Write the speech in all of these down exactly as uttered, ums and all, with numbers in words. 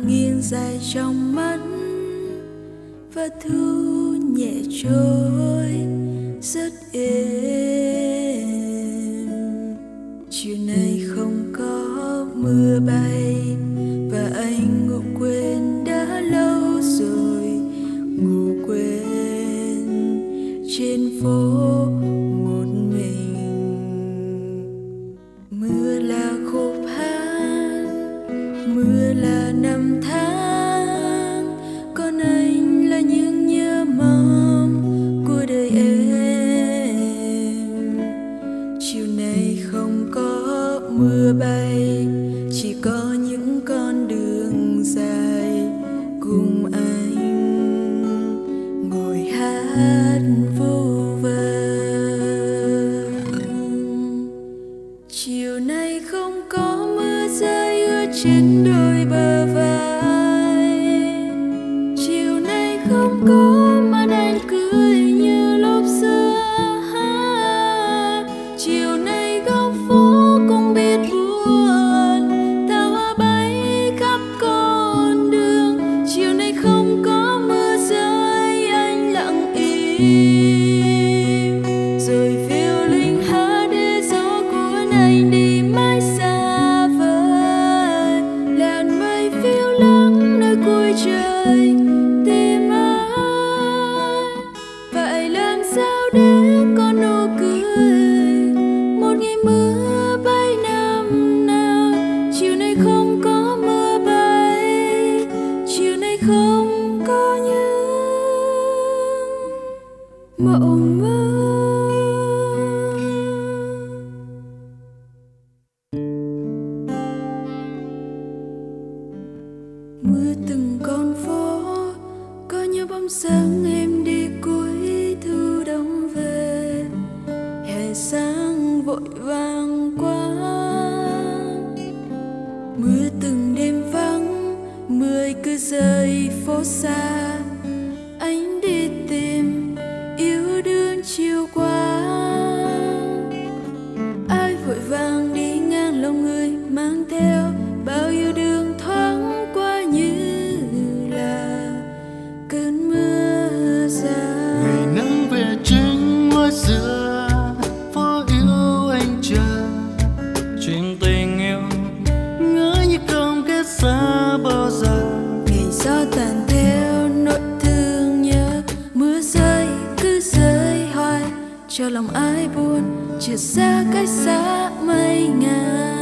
nghiêng dài trong mắt và thu nhẹ trôi rất êm. Chiều nay không có mưa bay và anh ngủ quên đã lâu rồi, ngủ quên trên phố một mình. Mưa là khúc hát, mưa là năm tháng, còn anh là những nhớ mong của đời em. Chiều nay không có mưa bay, chỉ có những con đường dài cùng anh ngồi hát vu vơ. Chiều nay không có mưa rơi ướt trên đôi bờ vai, chiều nay không có mắt anh cười như lúc xưa. Chiều nay góc phố cũng biết buồn, tà hoa bay khắp con đường. Chiều nay không có mưa rơi, anh lặng im rồi phiêu linh hát để gió cuốn anh đi mãi xa vời. Làn mây phiêu lắng nơi cuối trời tìm ai, vậy làm sao để có nụ cười một ngày mưa bay năm nào. Chiều nay không có mưa bay, chiều nay không có những mộng mơ. Mưa từng con phố, có nhớ bóng dáng em đi cuối thu đông về. Hè sáng vội vàng quá, mưa từng đêm vắng, mưa cứ rơi phố xa. Anh đi tìm yêu đương chiều qua, ai vội vàng đi ngang lòng người mang theo bao yêu đương thoáng qua như là cơn mưa dài. Ngày nắng về trên ngôi xưa, phố yêu anh chờ chuyện tình yêu ngỡ như không kết xa bao giờ. Ngày gió tàn theo nỗi thương nhớ, mưa rơi cứ rơi hoài cho lòng ai buồn trượt xa cách xa mây ngàn.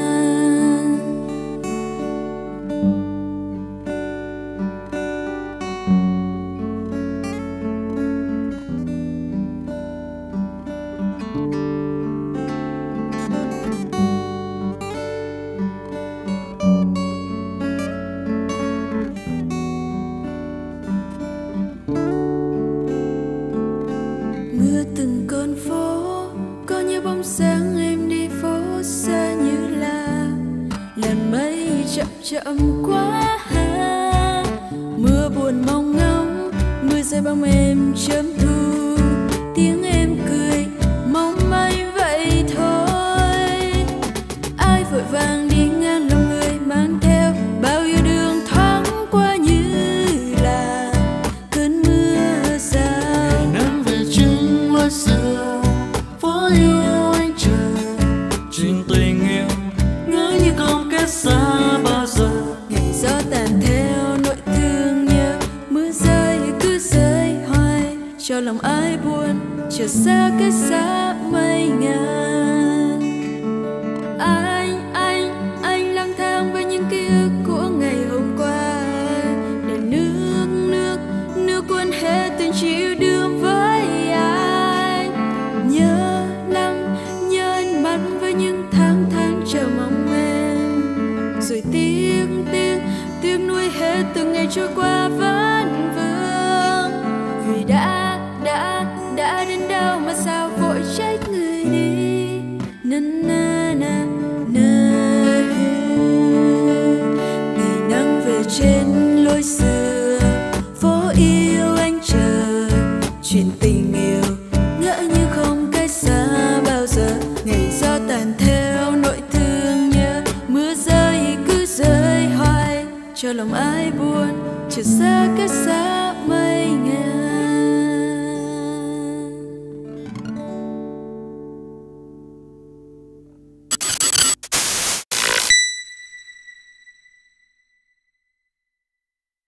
Mưa từng con phố, có nhớ bóng dáng em đi phố xa như là làn mây chậm chậm quá. Mưa buồn mong ngóng, mưa rơi bóng em chớm thu, tiếng em cười mong manh vậy thôi. Ai vội vàng đi ngang lòng người mang theo bao yêu đương thoáng qua như là cơn mưa dài. Nắng về trên lối xưa, phố yêu anh chờ chuyện tình yêu ngỡ như không kết xa bao giờ. Ngày gió tàn theo nỗi thương nhớ, mưa rơi cứ rơi hoài cho lòng ai buồn trượt xa cách xa mây ngàn. Anh, anh, anh lang thang với những ký ức của ngày hôm qua, để nước, nước, nước cuốn hết từng chịu đương với anh. Nhớ lắm, nhớ ánh mắt với những tháng tháng chờ mong em, rồi tiếc, tiếc, tiếc nuối hết từng ngày trôi qua vẫn vương. Vì đã, đã, đã đến đâu mà sao vội trách người đi. Na na na na. Ngày nắng về trên lối xưa, phố yêu anh chờ chuyện tình yêu ngỡ như không cách xa bao giờ. Ngày gió tàn theo nỗi thương nhớ, mưa rơi cứ rơi hoài cho cho lòng ai buồn, chờ xa cách xa mây ngàn.